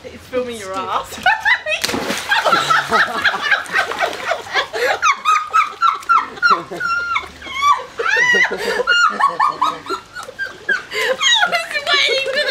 It's filming your ass. I was waiting for